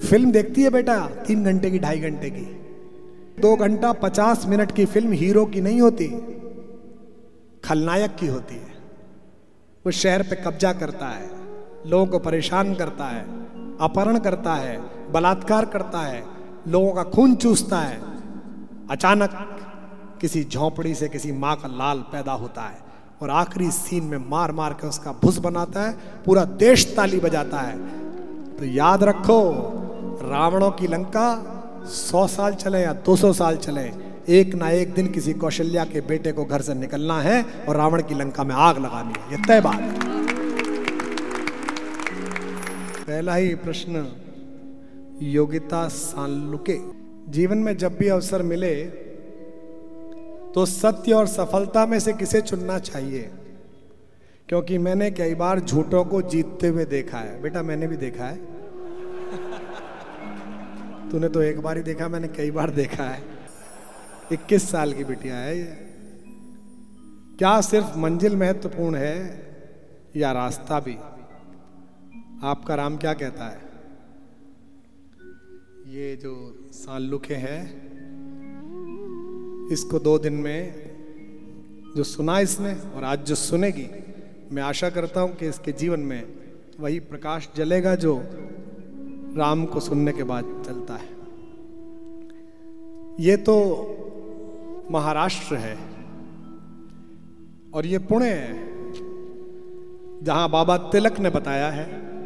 Film देखती है बेटा 3 घंटे की, 2.5 घंटे की। 2 घंटा 50 मिनट की फिल्म हीरो की नहीं होती, खलनायक की होती है। वो शहर पे कब्जा करता है, लोगों को परेशान करता है, अपहरण करता है, बलात्कार करता है, लोगों का खून चूसता है। अचानक किसी झोंपड़ी से किसी माँ का लाल पैदा होता है और आखिरी सीन में मार मार के उसका भुस बनाता है, पूरा देश ताली बजाता है। तो याद रखो, रावणों की लंका 100 साल चले या 200 साल चले, एक ना एक दिन किसी कौशल्या के बेटे को घर से निकलना है और रावण की लंका में आग लगानी है, ये तय बात है। पहला ही प्रश्न, योगिता सांलुके। जीवन में जब भी अवसर मिले तो सत्य और सफलता में से किसे चुनना चाहिए? क्योंकि मैंने कई बार झूठों को जीतते हुए देखा है। बेटा मैंने भी देखा है, तूने तो एक बार ही देखा, मैंने कई बार देखा है। 21 साल की बिटिया है ये। क्या सिर्फ मंजिल महत्वपूर्ण है या रास्ता भी? आपका राम क्या कहता है? ये जो सांलुके है, इसको 2 दिन में जो सुना इसने और आज जो सुनेगी, मैं आशा करता हूं कि इसके जीवन में वही प्रकाश जलेगा जो राम को सुनने के बाद चलता है। ये तो महाराष्ट्र है और ये पुणे है, जहां बाबा तिलक ने बताया है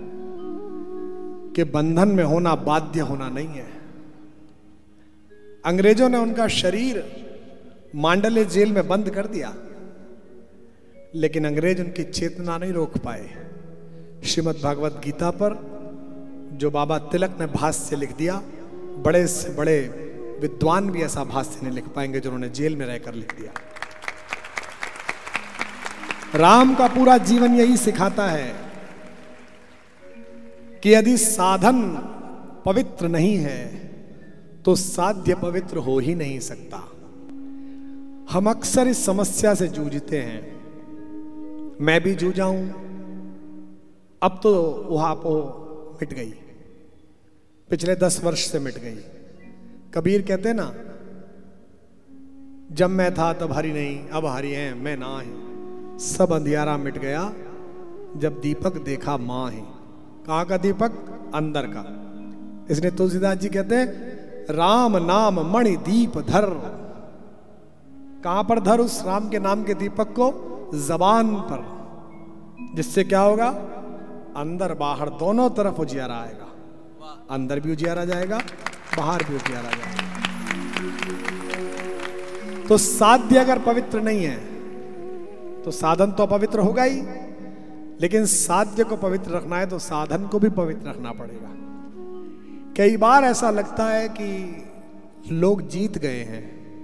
कि बंधन में होना बाध्य होना नहीं है। अंग्रेजों ने उनका शरीर मांडले जेल में बंद कर दिया, लेकिन अंग्रेज उनकी चेतना नहीं रोक पाए। श्रीमद् भागवत गीता पर जो बाबा तिलक ने भाष्य लिख दिया, बड़े से बड़े विद्वान भी ऐसा भाष्य नहीं लिख पाएंगे जो उन्होंने जेल में रहकर लिख दिया। राम का पूरा जीवन यही सिखाता है कि यदि साधन पवित्र नहीं है तो साध्य पवित्र हो ही नहीं सकता। हम अक्सर इस समस्या से जूझते हैं, मैं भी जूझा हूं। अब तो वहां मिट गई, पिछले 10 वर्ष से मिट गई। कबीर कहते ना, जब मैं था तब हरि नहीं, अब हरि हैं मैं ना है। सब अंधियारा मिट गया जब दीपक देखा मां है। कहां का दीपक? अंदर का। इसलिए तुलसीदास जी कहते हैं, राम नाम मणि दीप धर। कहां पर धर उस राम के नाम के दीपक को? जबान पर। जिससे क्या होगा? अंदर बाहर दोनों तरफ उजियारा आएगा। अंदर भी उजियारा जाएगा, बाहर भी उजियारा जाएगा। तो साध्य अगर पवित्र नहीं है तो साधन तो अपवित्र होगा ही, लेकिन साध्य को पवित्र रखना है तो साधन को भी पवित्र रखना पड़ेगा। कई बार ऐसा लगता है कि लोग जीत गए हैं।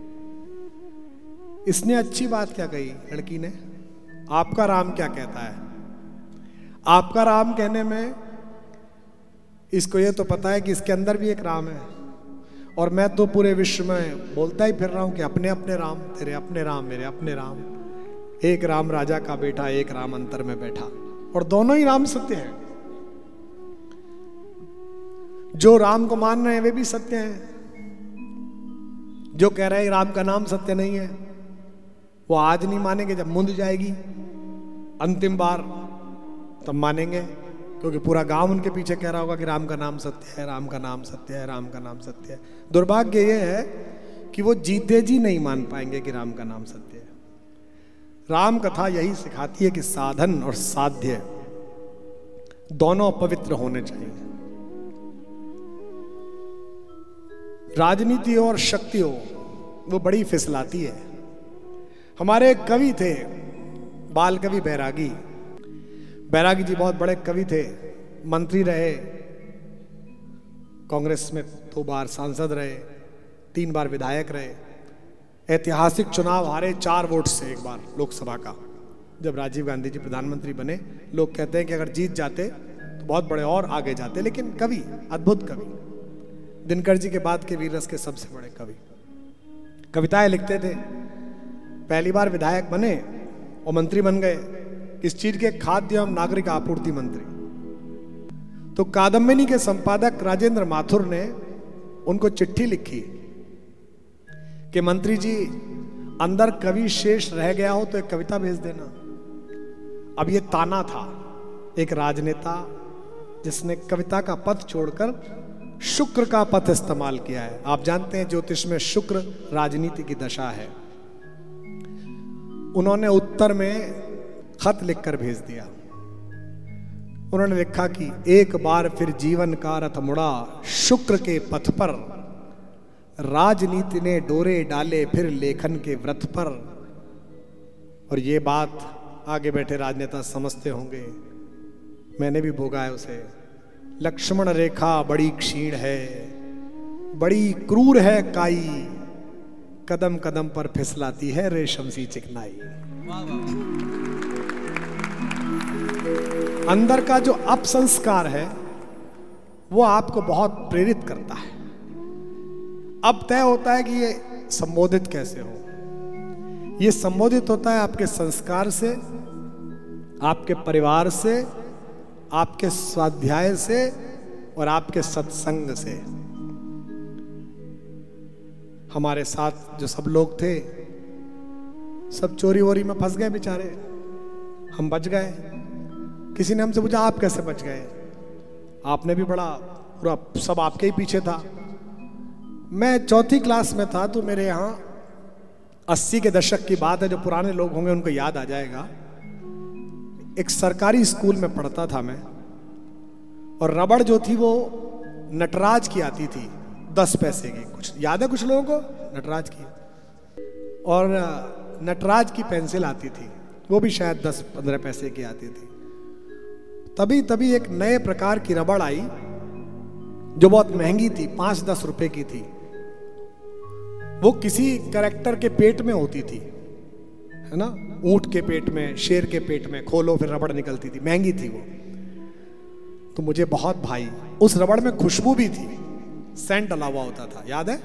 इसने अच्छी बात क्या कही लड़की ने? आपका राम क्या कहता है? आपका राम कहने में इसको ये तो पता है कि इसके अंदर भी एक राम है, और मैं तो पूरे विश्व में बोलता ही फिर रहा हूं कि अपने अपने राम, तेरे अपने राम, मेरे अपने राम। एक राम राजा का बेटा, एक राम अंतर में बैठा, और दोनों ही राम सत्य हैं। जो राम को मान रहे हैं वे भी सत्य हैं, जो कह रहे हैं राम का नाम सत्य नहीं है वो आज नहीं मानेंगे, जब मुंद जाएगी अंतिम बार तब मानेंगे, क्योंकि पूरा गांव उनके पीछे कह रहा होगा कि राम का नाम सत्य है, राम का नाम सत्य है, राम का नाम सत्य है। दुर्भाग्य ये है कि वो जीते जी नहीं मान पाएंगे कि राम का नाम सत्य है। राम कथा यही सिखाती है कि साधन और साध्य दोनों पवित्र होने चाहिए। राजनीति और शक्ति हो वो बड़ी फिसलाती है। हमारे एक कवि थे, बाल कवि बैरागी। बैरागी जी बहुत बड़े कवि थे, मंत्री रहे, कांग्रेस में 2 बार सांसद रहे, 3 बार विधायक रहे, ऐतिहासिक चुनाव हारे 4 वोट से एक बार लोकसभा का, जब राजीव गांधी जी प्रधानमंत्री बने। लोग कहते हैं कि अगर जीत जाते तो बहुत बड़े और आगे जाते, लेकिन कवि, अद्भुत कवि, दिनकर जी के बाद के वीर रस के सबसे बड़े कवि। कविताएं लिखते थे। पहली बार विधायक बने और मंत्री बन गए। किस चीज के? खाद्य एवं नागरिक आपूर्ति मंत्री। तो कादम्बिनी के संपादक राजेंद्र माथुर ने उनको चिट्ठी लिखी कि मंत्री जी, अंदर कवि शेष रह गया हो तो एक कविता भेज देना। अब ये ताना था एक राजनेता जिसने कविता का पथ छोड़कर शुक्र का पथ इस्तेमाल किया है। आप जानते हैं ज्योतिष में शुक्र राजनीति की दशा है। उन्होंने उत्तर में खत लिखकर भेज दिया। उन्होंने लिखा कि एक बार फिर जीवन का रथ मुड़ा शुक्र के पथ पर, राजनीति ने डोरे डाले फिर लेखन के व्रत पर। और ये बात आगे बैठे राजनेता समझते होंगे, मैंने भी भोगा है उसे। लक्ष्मण रेखा बड़ी क्षीण है, बड़ी क्रूर है काई, कदम कदम पर फिसलाती है रेशम सी चिकनाई। अंदर का जो अपसंस्कार है वो आपको बहुत प्रेरित करता है। अब तय होता है कि ये संबोधित कैसे हो। ये संबोधित होता है आपके संस्कार से, आपके परिवार से, आपके स्वाध्याय से और आपके सत्संग से। हमारे साथ जो सब लोग थे सब चोरी वोरी में फंस गए बेचारे, हम बच गए। किसी ने हमसे पूछा आप कैसे बच गए? आपने भी बड़ा पूरा सब आपके ही पीछे था। मैं चौथी क्लास में था तो मेरे यहाँ 80 के दशक की बात है, जो पुराने लोग होंगे उनको याद आ जाएगा। एक सरकारी स्कूल में पढ़ता था मैं, और रबड़ जो थी वो नटराज की आती थी 10 पैसे की। कुछ याद है कुछ लोगों को नटराज की? और नटराज की पेंसिल आती थी, वो भी शायद 10-15 पैसे की आती थी। तभी एक नए प्रकार की रबड़ आई जो बहुत महंगी थी, 5-10 रुपए की थी। वो किसी कैरेक्टर के पेट में होती थी, है ना, ऊंट के पेट में, शेर के पेट में खोलो फिर रबड़ निकलती थी, महंगी थी वो। तो मुझे बहुत भाई, उस रबड़ में खुशबू भी थी, सेंट डला हुआ होता था, याद है?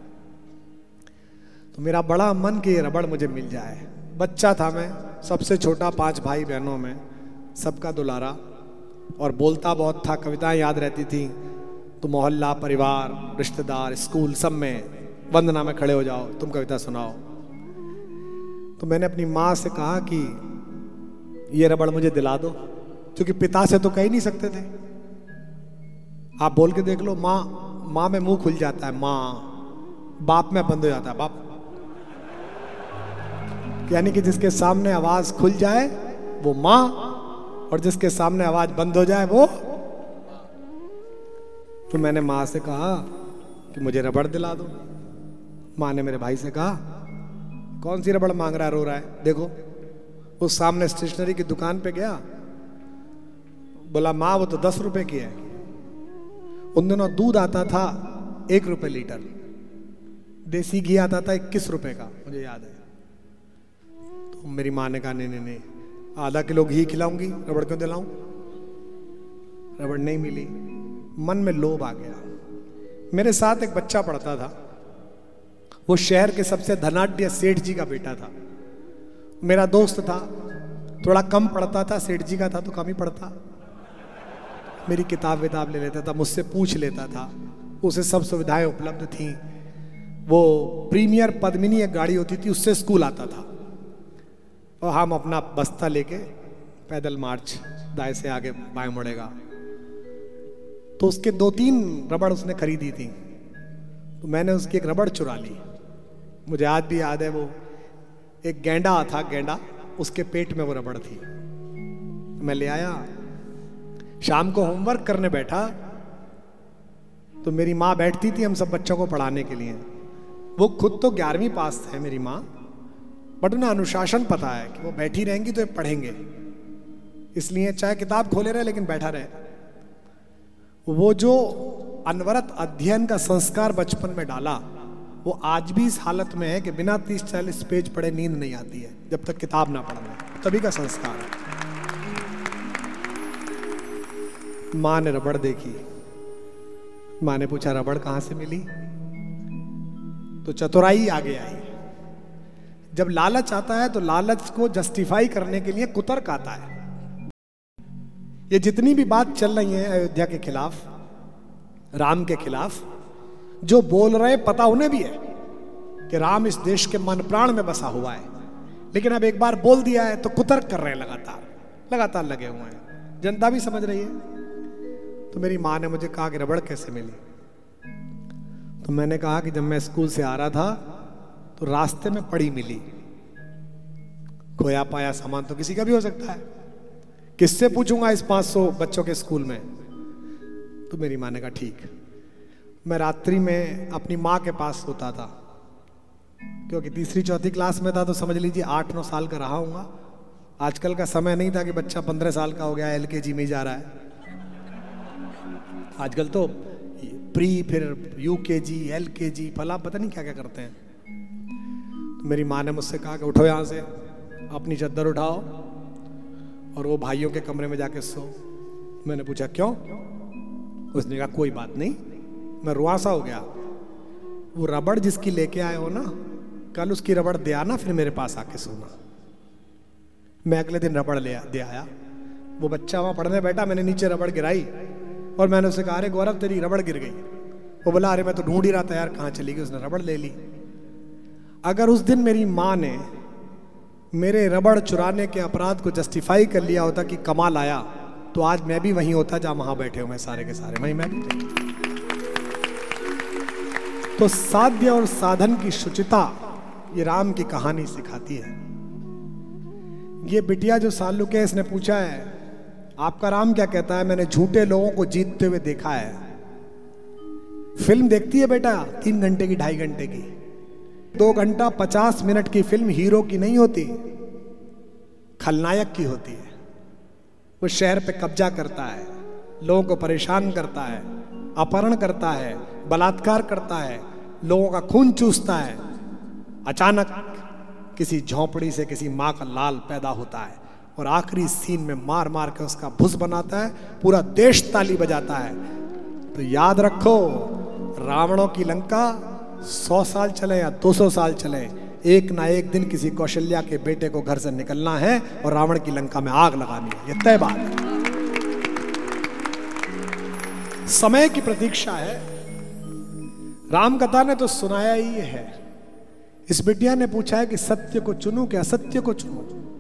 तो मेरा बड़ा मन कि ये रबड़ मुझे मिल जाए। बच्चा था मैं, सबसे छोटा 5 भाई बहनों में, सबका दुलारा, और बोलता बहुत था, कविताएं याद रहती थी। तो मोहल्ला, परिवार, रिश्तेदार, स्कूल सब में वंदना में खड़े हो जाओ, तुम कविता सुनाओ। तो मैंने अपनी माँ से कहा कि ये रबड़ मुझे दिला दो, क्योंकि पिता से तो कह ही नहीं सकते थे। आप बोल के देख लो, माँ में मुंह खुल जाता है, माँ। बाप में बंद हो जाता है, बाप। यानी कि जिसके सामने आवाज खुल जाए वो माँ, और जिसके सामने आवाज बंद हो जाए वो। तो मैंने माँ से कहा कि मुझे रबड़ दिला दो। माँ ने मेरे भाई से कहा, कौन सी रबड़ मांग रहा है, रो रहा है, देखो। उस सामने स्टेशनरी की दुकान पे गया, बोला माँ वो तो 10 रुपए की है। उन दिनों दूध आता था 1 रुपए लीटर, देसी घी आता था 21 रुपए का, मुझे याद है। तो मेरी माँ ने कहा नहीं, आधा किलो घी खिलाऊंगी, रबड़ क्यों दिलाऊं? रबड़ नहीं मिली। मन में लोभ आ गया। मेरे साथ एक बच्चा पढ़ता था, वो शहर के सबसे धनाढ्य सेठ जी का बेटा था। मेरा दोस्त था, थोड़ा कम पढ़ता था, सेठ जी का था तो कम ही पढ़ता। मेरी किताब विताब ले लेता था, मुझसे पूछ लेता था, उसे सब सुविधाएं उपलब्ध थी। वो प्रीमियर पद्मिनी एक गाड़ी होती थी, उससे स्कूल आता था, और हम अपना बस्ता लेके पैदल मार्च, दाएं से आगे बाएं मुड़ेगा। तो उसके 2-3 रबड़ उसने खरीदी थी, तो मैंने उसकी एक रबड़ चुरा ली। मुझे आज भी याद है, वो एक गेंडा था, गेंडा, उसके पेट में वो रबड़ थी। मैं ले आया, शाम को होमवर्क करने बैठा तो मेरी माँ बैठती थी हम सब बच्चों को पढ़ाने के लिए। वो खुद तो 11वीं पास है मेरी माँ, बट उन्हें अनुशासन पता है कि वो बैठी रहेंगी तो ये पढ़ेंगे, इसलिए चाहे किताब खोले रहे लेकिन बैठा रहे। वो जो अनवरत अध्ययन का संस्कार बचपन में डाला, वो आज भी इस हालत में है कि बिना 30-40 पेज पढ़े नींद नहीं आती है, जब तक किताब ना पढ़ना, तभी का संस्कार है। माँ ने रबड़ देखी, माँ ने पूछा रबड़ कहां से मिली? तो चतुराई आगे आई। जब लालच आता है तो लालच को जस्टिफाई करने के लिए कुतर्क आता है। ये जितनी भी बात चल रही है अयोध्या के खिलाफ, राम के खिलाफ, जो बोल रहे पता उन्हें भी है कि राम इस देश के मन प्राण में बसा हुआ है, लेकिन अब एक बार बोल दिया है तो कुतर्क कर रहे हैं, लगातार लगे हुए हैं। जनता भी समझ रही है। तो मेरी माँ ने मुझे कहा कि रबड़ कैसे मिली, तो मैंने कहा कि जब मैं स्कूल से आ रहा था तो रास्ते में पड़ी मिली। खोया पाया सामान तो किसी का भी हो सकता है, किससे पूछूंगा इस 500 बच्चों के स्कूल में। तो मेरी माँ ने कहा ठीक। मैं रात्रि में अपनी माँ के पास सोता था, क्योंकि तीसरी चौथी क्लास में था, तो समझ लीजिए 8-9 साल का रहा हूँगा। आजकल का समय नहीं था कि बच्चा 15 साल का हो गया LKG में जा रहा है। आजकल तो प्री, फिर UKG, LKG, फला पता नहीं क्या क्या करते हैं। तो मेरी माँ ने मुझसे कहा कि उठो यहाँ से, अपनी चद्दर उठाओ और वो भाइयों के कमरे में जाके सो। मैंने पूछा क्यों? उसने कहा कोई बात नहीं। मैं रुआसा हो गया। वो रबड़ जिसकी लेके आए हो ना, कल उसकी रबड़ दे आना, फिर मेरे पास आके सोना। मैं अगले दिन रबड़ दे आया। वो बच्चा वहां पढ़ने बैठा, मैंने नीचे रबड़ गिराई और मैंने उसे कहा अरे गौरव तेरी रबड़ गिर गई। वो बोला अरे मैं तो ढूंढ ही रहा था यार, कहाँ चली गई। उसने रबड़ ले ली। अगर उस दिन मेरी माँ ने मेरे रबड़ चुराने के अपराध को जस्टिफाई कर लिया होता कि कमाल आया, तो आज मैं भी वहीं होता जहां वहां बैठे हुए सारे के सारे, वहीं मैं भी। तो साध्य और साधन की शुचिता ये राम की कहानी सिखाती है। ये बिटिया जो सालुके है, इसने पूछा है आपका राम क्या कहता है? मैंने झूठे लोगों को जीतते हुए देखा है। फिल्म देखती है बेटा 3 घंटे की, 2.5 घंटे की। 2 घंटा 50 मिनट की फिल्म हीरो की नहीं होती, खलनायक की होती है। वो शहर पे कब्जा करता है, लोगों को परेशान करता है, अपहरण करता है, बलात्कार करता है, लोगों का खून चूसता है। अचानक किसी झोंपड़ी से किसी माँ का लाल पैदा होता है और आखिरी सीन में मार मार के उसका भुस बनाता है, पूरा देश ताली बजाता है। तो याद रखो, रावणों की लंका 100 साल चले या 200 साल चले, एक ना एक दिन किसी कौशल्या के बेटे को घर से निकलना है और रावण की लंका में आग लगानी है। ये तय बात है। समय की प्रतीक्षा है। राम कथा ने तो सुनाया ही है। इस बिटिया ने पूछा है कि सत्य को चुनूं कि असत्य को चुनूं।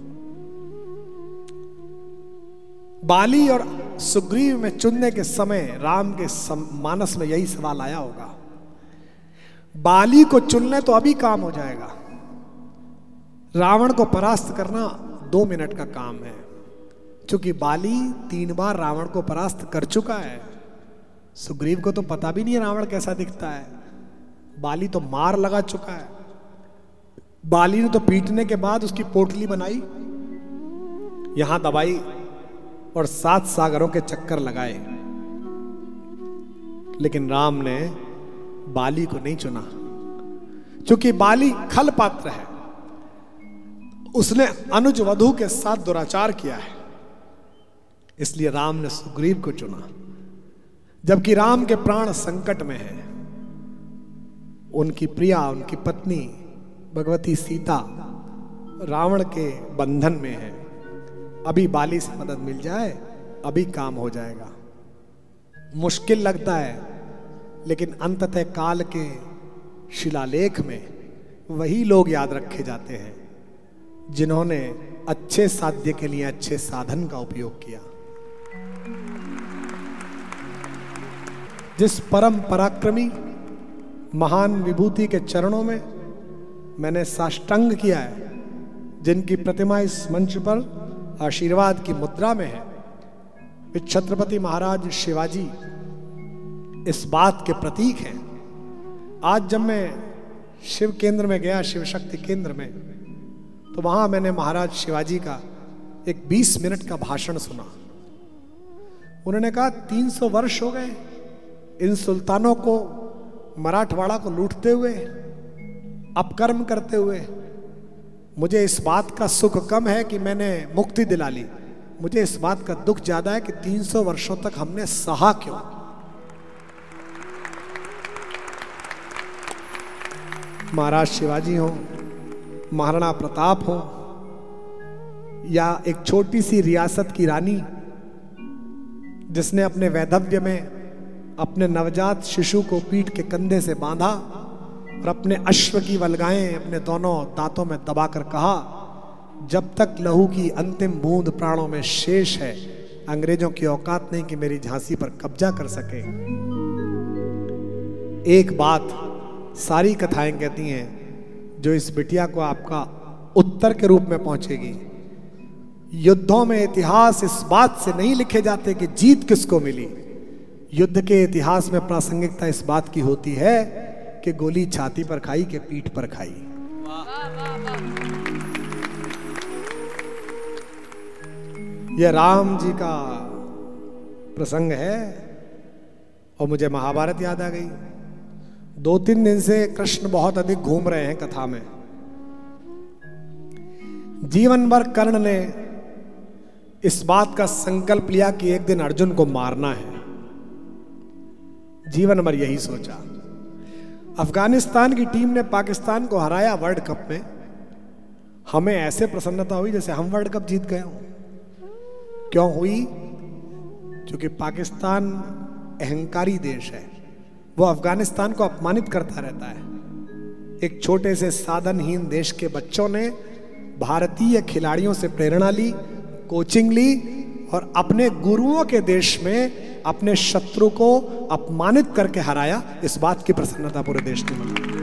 बाली और सुग्रीव में चुनने के समय राम के मानस में यही सवाल आया होगा। बाली को चुनने तो अभी काम हो जाएगा, रावण को परास्त करना 2 मिनट का काम है। क्योंकि बाली 3 बार रावण को परास्त कर चुका है। सुग्रीव को तो पता भी नहीं है रावण कैसा दिखता है। बाली तो मार लगा चुका है। बाली ने तो पीटने के बाद उसकी पोटली बनाई, यहां दबाई और 7 सागरों के चक्कर लगाए। लेकिन राम ने बाली को नहीं चुना, क्योंकि बाली खल पात्र है। उसने अनुज वधू के साथ दुराचार किया है, इसलिए राम ने सुग्रीव को चुना। जबकि राम के प्राण संकट में हैं। उनकी प्रिया, उनकी पत्नी भगवती सीता रावण के बंधन में है। अभी बाली से मदद मिल जाए, अभी काम हो जाएगा। मुश्किल लगता है, लेकिन अंततः काल के शिलालेख में वही लोग याद रखे जाते हैं जिन्होंने अच्छे साध्य के लिए अच्छे साधन का उपयोग किया। जिस परम पराक्रमी महान विभूति के चरणों में मैंने साष्टांग किया है, जिनकी प्रतिमा इस मंच पर आशीर्वाद की मुद्रा में है, वे छत्रपति महाराज शिवाजी इस बात के प्रतीक हैं। आज जब मैं शिव केंद्र में गया, शिव शक्ति केंद्र में, तो वहां मैंने महाराज शिवाजी का एक 20 मिनट का भाषण सुना। उन्होंने कहा 300 वर्ष हो गए इन सुल्तानों को, मराठवाड़ा को लूटते हुए, अपकर्म करते हुए। मुझे इस बात का सुख कम है कि मैंने मुक्ति दिला ली, मुझे इस बात का दुख ज्यादा है कि 300 वर्षों तक हमने सहा क्यों। महाराज शिवाजी हो, महाराणा प्रताप हो, या एक छोटी सी रियासत की रानी जिसने अपने वैधव्य में अपने नवजात शिशु को पीठ के कंधे से बांधा और अपने अश्व की वल्गाएं अपने दोनों दांतों में दबाकर कहा, जब तक लहू की अंतिम बूंद प्राणों में शेष है, अंग्रेजों की औकात नहीं कि मेरी झांसी पर कब्जा कर सके। एक बात सारी कथाएं कहती हैं जो इस बिटिया को आपका उत्तर के रूप में पहुंचेगी। युद्धों में इतिहास इस बात से नहीं लिखे जाते कि जीत किसको मिली। युद्ध के इतिहास में प्रासंगिकता इस बात की होती है कि गोली छाती पर खाई कि पीठ पर खाई। यह राम जी का प्रसंग है और मुझे महाभारत याद आ गई। 2-3 दिन से कृष्ण बहुत अधिक घूम रहे हैं कथा में। जीवन भर कर्ण ने इस बात का संकल्प लिया कि एक दिन अर्जुन को मारना है। जीवन भर यही सोचा। अफगानिस्तान की टीम ने पाकिस्तान को हराया वर्ल्ड कप में। हमें ऐसे प्रसन्नता हुई जैसे हम वर्ल्ड कप जीत गए हों। क्यों हुई? क्योंकि पाकिस्तान अहंकारी देश है। वो अफगानिस्तान को अपमानित करता रहता है। एक छोटे से साधनहीन देश के बच्चों ने भारतीय खिलाड़ियों से प्रेरणा ली, कोचिंग ली और अपने गुरुओं के देश में अपने शत्रु को अपमानित करके हराया। इस बात की प्रसन्नता पूरे देश ने मनाई।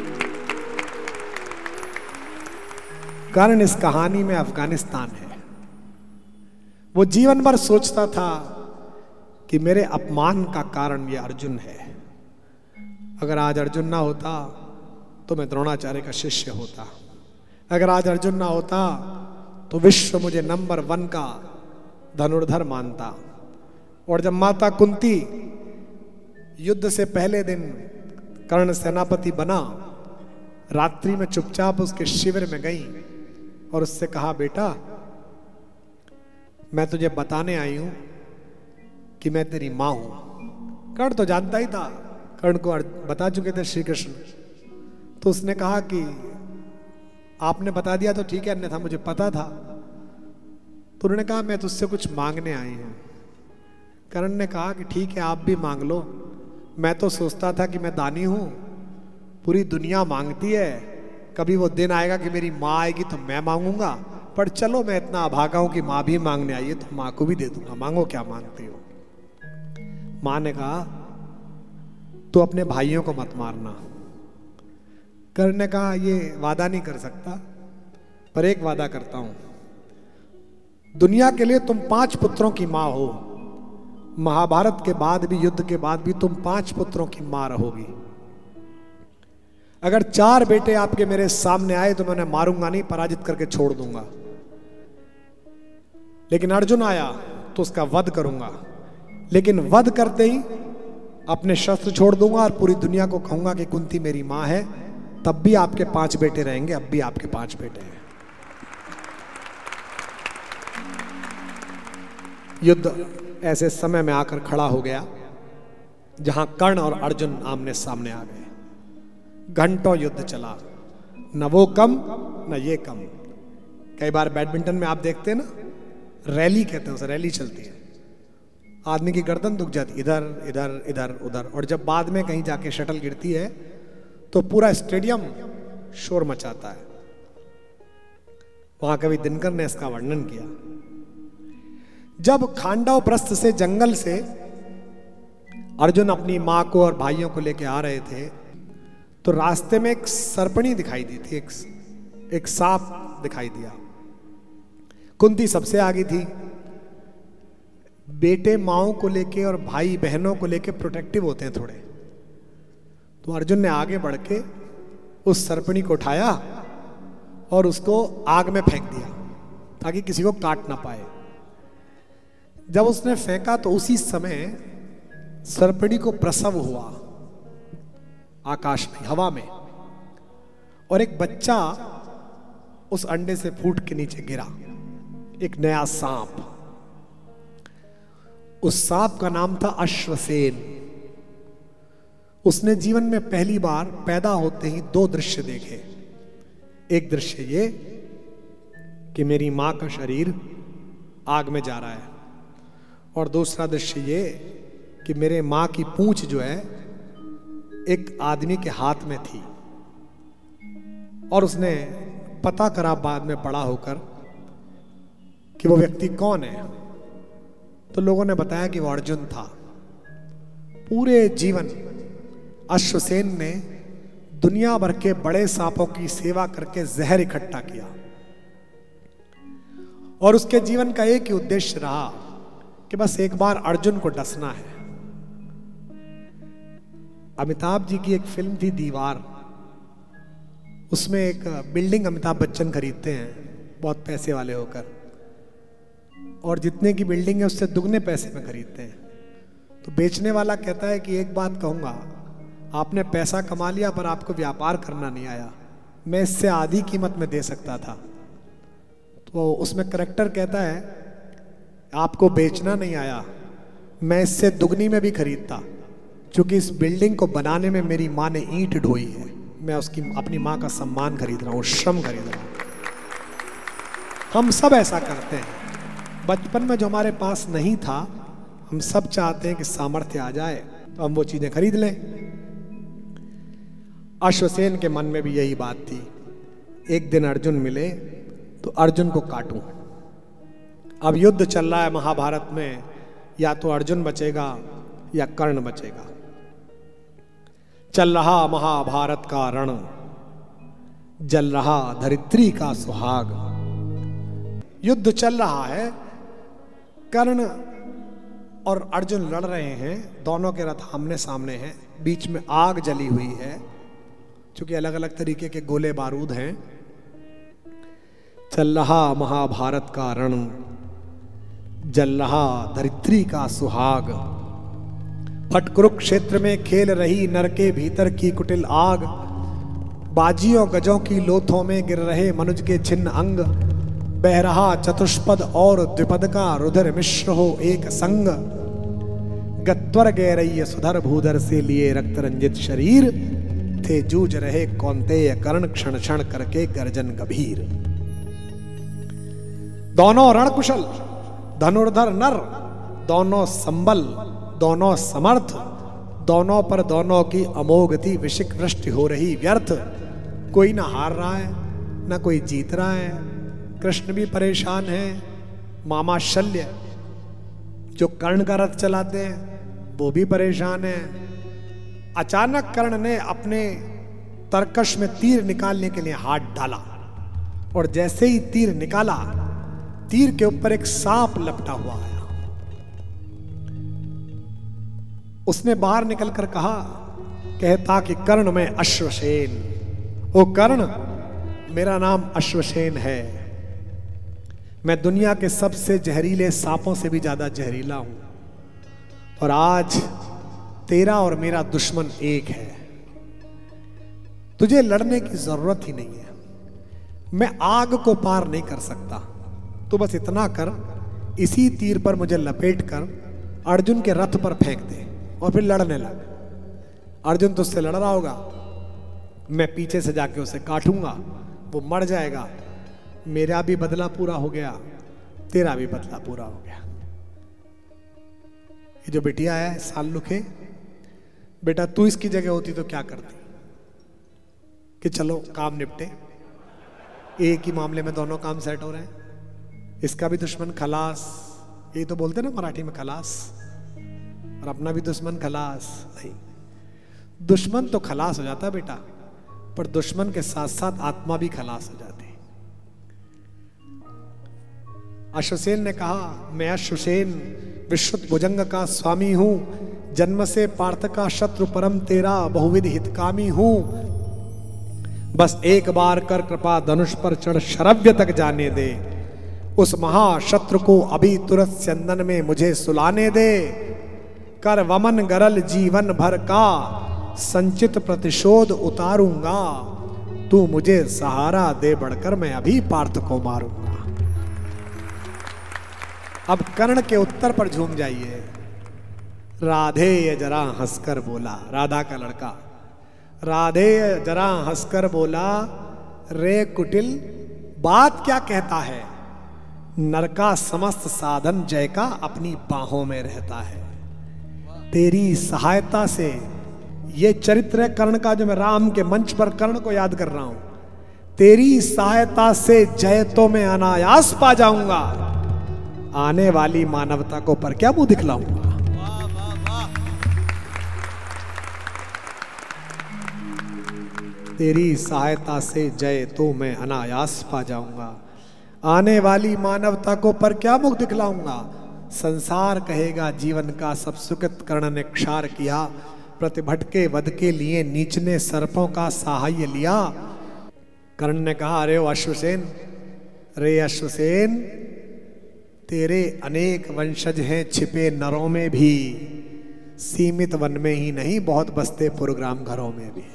कारण इस कहानी में अफगानिस्तान है। वो जीवन भर सोचता था कि मेरे अपमान का कारण ये अर्जुन है। अगर आज अर्जुन ना होता तो मैं द्रोणाचार्य का शिष्य होता। अगर आज अर्जुन ना होता तो विश्व मुझे नंबर 1 का धनुर्धर मानता। और जब माता कुंती युद्ध से पहले दिन कर्ण सेनापति बना, रात्रि में चुपचाप उसके शिविर में गई और उससे कहा, बेटा मैं तुझे बताने आई हूं कि मैं तेरी मां हूं। कर्ण तो जानता ही था, कर्ण को बता चुके थे श्री कृष्ण। तो उसने कहा कि आपने बता दिया तो ठीक है, अन्यथा मुझे पता था। तो उन्होंने कहा मैं तुझसे कुछ मांगने आई हूं। कर्ण ने कहा कि ठीक है, आप भी मांग लो। मैं तो सोचता था कि मैं दानी हूं, पूरी दुनिया मांगती है, कभी वो दिन आएगा कि मेरी माँ आएगी तो मैं मांगूंगा। पर चलो मैं इतना अभागा हूं कि माँ भी मांगने आई है तो माँ को भी दे दूंगा। मांगो क्या मांगती हो। माँ ने कहा तो अपने भाइयों को मत मारना। कर्ण ने कहा ये वादा नहीं कर सकता, पर एक वादा करता हूं, दुनिया के लिए तुम 5 पुत्रों की मां हो। महाभारत के बाद भी, युद्ध के बाद भी तुम 5 पुत्रों की मां रहोगी। अगर 4 बेटे आपके मेरे सामने आए तो मैं उन्हें मारूंगा नहीं, पराजित करके छोड़ दूंगा। लेकिन अर्जुन आया तो उसका वध करूंगा। लेकिन वध करते ही अपने शस्त्र छोड़ दूंगा और पूरी दुनिया को कहूंगा कि कुंती मेरी मां है। तब भी आपके 5 बेटे रहेंगे, अब भी आपके 5 बेटे हैं। युद्ध ऐसे समय में आकर खड़ा हो गया जहां कर्ण और अर्जुन आमने सामने आ गए। घंटों युद्ध चला, न वो कम न ये कम। कई बार बैडमिंटन में आप देखते हैं ना, रैली कहते हैं उसे, रैली चलती है, आदमी की गर्दन दुख जाती, इधर इधर इधर उधर। और जब बाद में कहीं जाके शटल गिरती है तो पूरा स्टेडियम शोर मचाता है। वहां कवि दिनकर ने इसका वर्णन किया। जब खांडव प्रस्थ से, जंगल से अर्जुन अपनी मां को और भाइयों को लेकर आ रहे थे तो रास्ते में एक सर्पणी दिखाई दी थी, एक सांप दिखाई दिया। कुंती सबसे आगे थी। बेटे माओ को लेके और भाई बहनों को लेके प्रोटेक्टिव होते हैं थोड़े। तो अर्जुन ने आगे बढ़ के उस सर्पणी को उठाया और उसको आग में फेंक दिया ताकि किसी को काट ना पाए। जब उसने फेंका तो उसी समय सर्पणी को प्रसव हुआ आकाश में, हवा में, और एक बच्चा उस अंडे से फूट के नीचे गिरा, एक नया सांप। उस सांप का नाम था अश्वसेन। उसने जीवन में पहली बार पैदा होते ही 2 दृश्य देखे। एक दृश्य ये कि मेरी मां का शरीर आग में जा रहा है, और दूसरा दृश्य ये कि मेरे माँ की पूंछ जो है एक आदमी के हाथ में थी, और उसने पता करा बाद में बड़ा होकर कि वो व्यक्ति कौन है। तो लोगों ने बताया कि वो अर्जुन था। पूरे जीवन अश्वसेन ने दुनिया भर के बड़े सांपों की सेवा करके जहर इकट्ठा किया, और उसके जीवन का एक ही उद्देश्य रहा कि बस एक बार अर्जुन को डसना है। अमिताभ जी की एक फिल्म थी दीवार, उसमें एक बिल्डिंग अमिताभ बच्चन खरीदते हैं बहुत पैसे वाले होकर, और जितने की बिल्डिंग है उससे दुगने पैसे में खरीदते हैं। तो बेचने वाला कहता है कि एक बात कहूंगा, आपने पैसा कमा लिया पर आपको व्यापार करना नहीं आया, मैं इससे आधी कीमत में दे सकता था। तो उसमें करेक्टर कहता है आपको बेचना नहीं आया, मैं इससे दुगनी में भी खरीदता, क्योंकि इस बिल्डिंग को बनाने में मेरी माँ ने ईंट ढोई है, मैं उसकी अपनी माँ का सम्मान खरीद रहा हूँ, श्रम खरीद रहा हूँ। हम सब ऐसा करते हैं। बचपन में जो हमारे पास नहीं था, हम सब चाहते हैं कि सामर्थ्य आ जाए तो हम वो चीजें खरीद लें। अश्वसेन के मन में भी यही बात थी, एक दिन अर्जुन मिले तो अर्जुन को काटूं। अब युद्ध चल रहा है महाभारत में, या तो अर्जुन बचेगा या कर्ण बचेगा। चल रहा महाभारत का रण, जल रहा धरित्री का सुहाग। युद्ध चल रहा है, कर्ण और अर्जुन लड़ रहे हैं, दोनों के रथ आमने सामने हैं, बीच में आग जली हुई है, क्योंकि अलग अलग तरीके के गोले बारूद हैं। चल रहा महाभारत का रण, जल रहा धरित्री का सुहाग। फट कुरुक्षेत्र में खेल रही नर के भीतर की कुटिल आग। बाजियों गजों की लोथों में गिर रहे मनुज के छिन्न अंग। बह रहा चतुष्पद और द्विपद का रुधिर मिश्र हो एक संग। गत्वर गैरय्य सुधर भूधर से लिए रक्त रंजित शरीर। थे जूझ रहे कौन्तेय कर्ण क्षण क्षण करके गर्जन गंभीर। दोनों रणकुशल धनुर्धर नर, दोनों संबल, दोनों समर्थ, दोनों पर दोनों की अमोघति विशिक वृष्टि हो रही व्यर्थ। कोई ना हार रहा है ना कोई जीत रहा है। कृष्ण भी परेशान है, मामा शल्य जो कर्ण का रथ चलाते हैं वो भी परेशान है। अचानक कर्ण ने अपने तरकश में तीर निकालने के लिए हाथ डाला, और जैसे ही तीर निकाला, तीर के ऊपर एक सांप लपटा हुआ आया। उसने बाहर निकलकर कहा, कहता कि कर्ण मैं अश्वसेन, ओ कर्ण मेरा नाम अश्वसेन है, मैं दुनिया के सबसे जहरीले सांपों से भी ज्यादा जहरीला हूं, और आज तेरा और मेरा दुश्मन एक है। तुझे लड़ने की जरूरत ही नहीं है, मैं आग को पार नहीं कर सकता। तो बस इतना कर, इसी तीर पर मुझे लपेट कर अर्जुन के रथ पर फेंक दे और फिर लड़ने लग। अर्जुन तुझसे लड़ रहा होगा, मैं पीछे से जाके उसे काटूंगा, वो मर जाएगा, मेरा भी बदला पूरा हो गया, तेरा भी बदला पूरा हो गया। ये जो बिटिया है साल्लुखे, बेटा तू इसकी जगह होती तो क्या करती कि चलो काम निपटे, एक ही मामले में दोनों काम सेट हो रहे हैं। इसका भी दुश्मन खलास, यही तो बोलते ना मराठी में खलास, और अपना भी दुश्मन खलास। नहीं, दुश्मन तो खलास हो जाता बेटा, पर दुश्मन के साथ साथ आत्मा भी खलास हो जाती। अश्वसेन ने कहा, मैं अश्वसेन विश्रुत भुजंग का स्वामी हूं, जन्म से पार्थ का शत्रु परम तेरा बहुविध हितकामी हूं। बस एक बार कर कृपा धनुष पर चढ़ शरव्य तक जाने दे, उस महाशत्रु को अभी तुरंत स्यंदन में मुझे सुलाने दे। कर वमन गरल जीवन भर का संचित प्रतिशोध उतारूंगा, तू मुझे सहारा दे बढ़कर मैं अभी पार्थ को मारूंगा। अब कर्ण के उत्तर पर झूम जाइए। राधे ये जरा हंसकर बोला, राधा का लड़का, राधे जरा हंसकर बोला, रे कुटिल बात क्या कहता है, नर का समस्त साधन जय का अपनी बाहों में रहता है। तेरी सहायता से, ये चरित्र है कर्ण का जो मैं राम के मंच पर कर्ण को याद कर रहा हूं। तेरी सहायता से जय तो मैं अनायास पा जाऊंगा, आने वाली मानवता को पर क्या मुंह दिखलाऊंगा। तेरी सहायता से जय तो मैं अनायास पा जाऊंगा, आने वाली मानवता को पर क्या मुख दिखलाऊंगा। संसार कहेगा जीवन का सब सुकृत कर्ण ने क्षार किया, प्रतिभटके वध के लिए नीच ने सर्पों का सहाय लिया। कर्ण ने कहा, अरे ओ अश्वसेन, रे अश्वसेन, तेरे अनेक वंशज हैं छिपे नरों में भी, सीमित वन में ही नहीं बहुत बसते प्रोग्राम घरों में भी।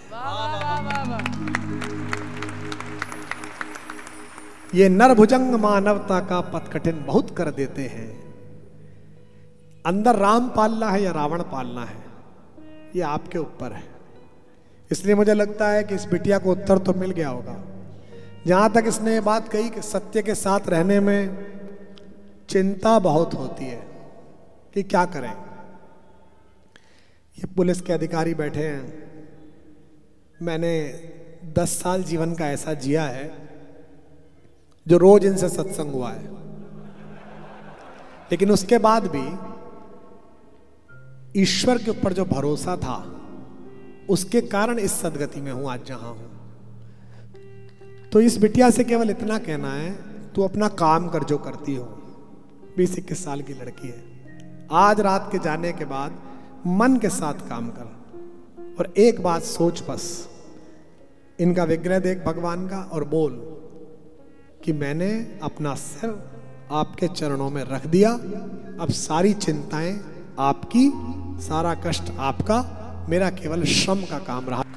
ये नरभुजंग मानवता का पथ कठिन बहुत कर देते हैं। अंदर राम पालना है या रावण पालना है, ये आपके ऊपर है। इसलिए मुझे लगता है कि इस बिटिया को उत्तर तो मिल गया होगा। जहां तक इसने ये बात कही कि सत्य के साथ रहने में चिंता बहुत होती है कि क्या करें। ये पुलिस के अधिकारी बैठे हैं, मैंने 10 साल जीवन का ऐसा जिया है जो रोज इनसे सत्संग हुआ है, लेकिन उसके बाद भी ईश्वर के ऊपर जो भरोसा था उसके कारण इस सदगति में हूं आज जहां हूं। तो इस बिटिया से केवल इतना कहना है, तू अपना काम कर जो करती हो। 20-21 साल की लड़की है। आज रात के जाने के बाद मन के साथ काम कर, और एक बात सोच बस, इनका विग्रह देख भगवान का और बोल कि मैंने अपना सिर आपके चरणों में रख दिया, अब सारी चिंताएं आपकी, सारा कष्ट आपका, मेरा केवल श्रम का काम रहा।